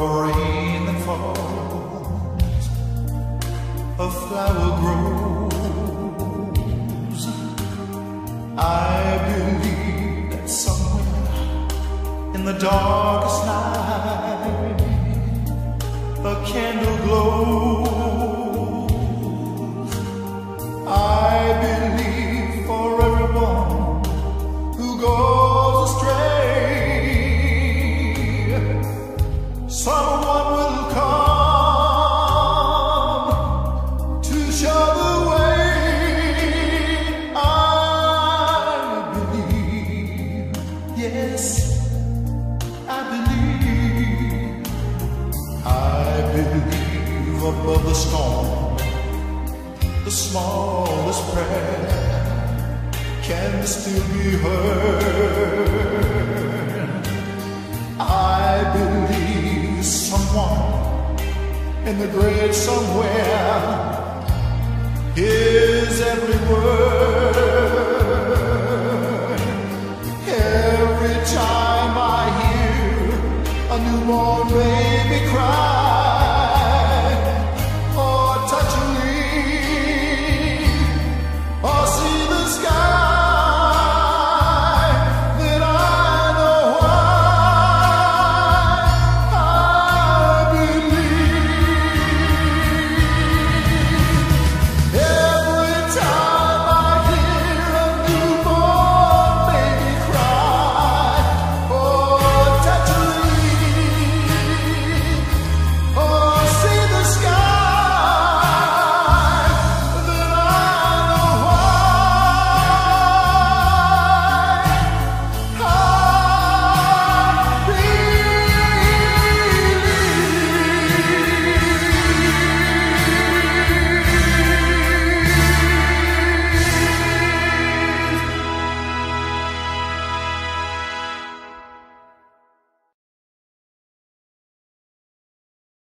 rain that falls, a flower grows. I believe that somewhere in the darkest night a candle glows. I believe for everyone who goes astray, someone will come to show the way. I believe, yes, I believe. I believe above the storm, the smallest prayer can still be heard. I believe someone in the great somewhere hears every word.